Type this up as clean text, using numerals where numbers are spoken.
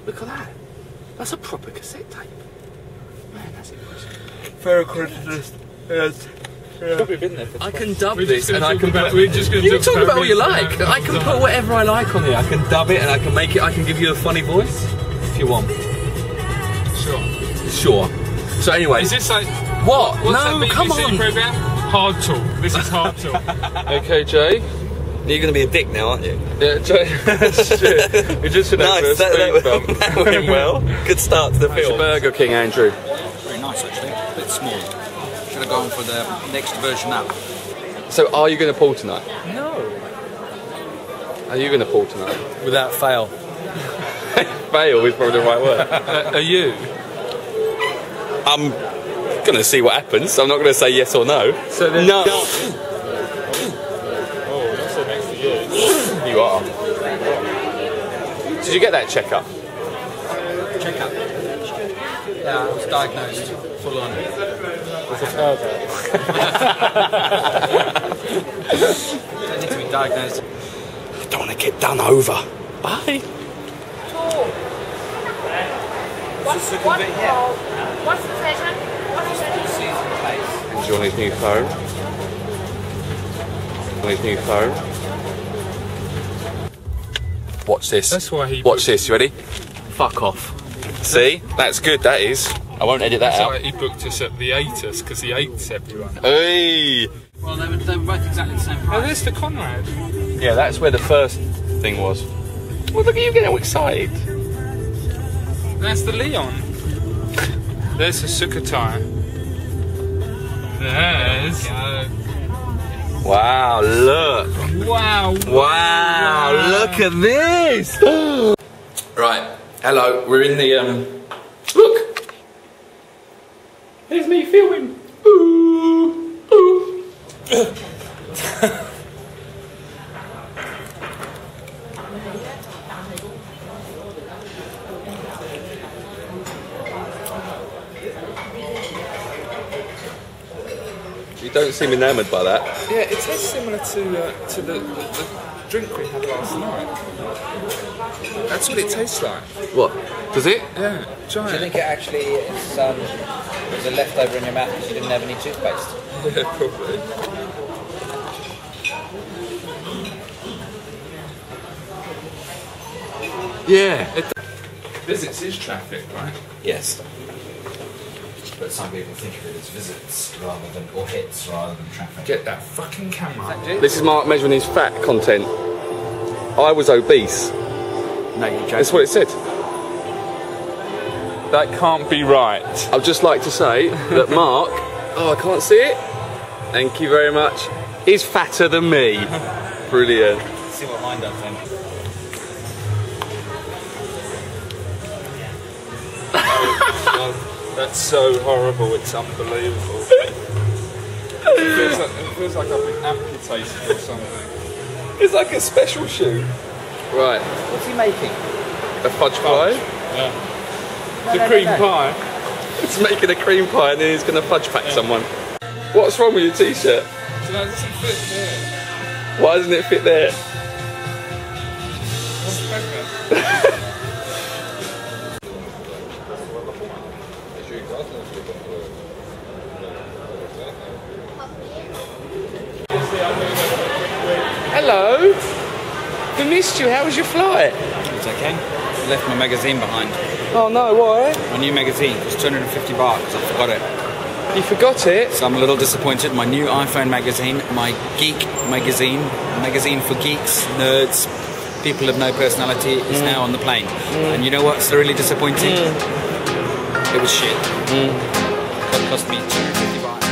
Look at that. That's a proper cassette tape. Man, that's impressive. Very coincidence. Yes. Yeah. Probably been there for I can dub this and I can put... You can talk about what you like. I can put whatever I like on here. I can dub it and I can make it, I can give you a funny voice if you want. Sure. So anyway. Is this like... What? What's no, that come on. Program? Hard Talk. This is Hard Talk. Okay, Jay. You're going to be a dick now, aren't you? Yeah, Jay. Shit. You just nice, that went well. Good start to the film. Burger King, Andrew. Very nice, actually. A bit small. Should have gone for the next version up. So, are you going to pull tonight? No. Are you going to pull tonight? Without fail. Fail is probably the right word. Are you? I'm going to see what happens. I'm not going to say yes or no. So then no. You are. Did you get that checkup? Checkup? Yeah, I was diagnosed full on. With a pervert. I need to be diagnosed. I don't want to get done over. Bye. What's the session? Is he on his new phone? On his new phone? Watch this. That's why he... Watch this, you ready? Fuck off. See? That's good, that is. I won't edit that out. That's why he booked us at the Atus, because he hates everyone. Hey! Well, they were both exactly the same price. Oh, there's the Conrad. Yeah, that's where the first thing was. Well, look at you getting all excited. That's the Leon. There's the Sukhothai. There's... Wow, look. Wow. Wow, look at this. Right, hello, we're in the, look. There's me filming. Ooh, ooh. You don't seem enamoured by that. Yeah, it tastes similar to the drink we had last night. That's what it tastes like. What? Does it? Yeah, try Do you it. think it actually is a leftover in your mouth because you didn't have any toothpaste? Yeah, probably. Yeah. Visits is traffic, right? Yes. But some people think of it as visits rather than, or hits rather than traffic. Get that fucking camera. This is Mark measuring his fat content. I was obese. No, you're joking. That's what it said. That can't be right. I'd just like to say that Mark, oh, I can't see it. Thank you very much. Is fatter than me. Brilliant. Let's see what mine does then. That's so horrible, it's unbelievable. It feels like I've been amputated or something. It's like a special shoe. Right. What's he making? A fudge pie. Yeah. The cream pie. It's making a cream pie and then he's going to fudge pack someone. What's wrong with your t-shirt? So that doesn't fit there. Why doesn't it fit there? I'm pregnant. Hello. We missed you. How was your flight? It's okay. I left my magazine behind. Oh no, why? My new magazine was 250 baht because I forgot it. You forgot it? So I'm a little disappointed. My new iPhone magazine, my geek magazine for geeks, nerds, people of no personality, is now on the plane. And you know what's really disappointing? It was shit. That cost me 250 baht.